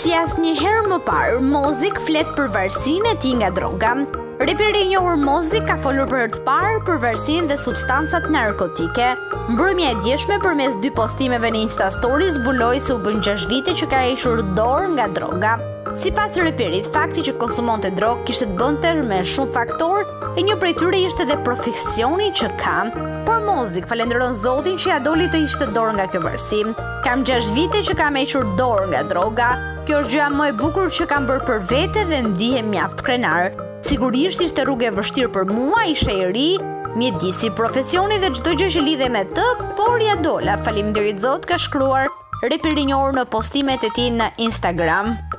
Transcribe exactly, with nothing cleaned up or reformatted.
Si asnjëherë më parë, Mozik flet për varësinë e tij nga droga. Reperi i njohur Mozik ka folur për herë të parë për varësinë dhe substancat narkotike. Mbrëmja e djeshme përmes dy postimeve në Insta Stories zbuloi se u bën gjashtë vite që ka hequr dorë nga droga. Sipas reperit, fakti që konsumonte drogë kishte të bënte me shumë faktorë e një prej tyre ishte edhe profesioni që ka. Por Mozik falenderon Zotin që ja doli të hiqte dorë nga kjo varësi. Kam gjashtë vite që kam hequr dorë nga droga. Kjo është gjëja më e bukur që kam bërë për vete dhe ndihem mjaft krenar. Sigurisht ishte rrugë e vështirë për mua, isha i ri, mjedisi profesioni dhe çdo gjë që lidhe me të, por ja dola. Faleminderit Zot, ka shkruar reperi i njohur në postimet e tij në Instagram.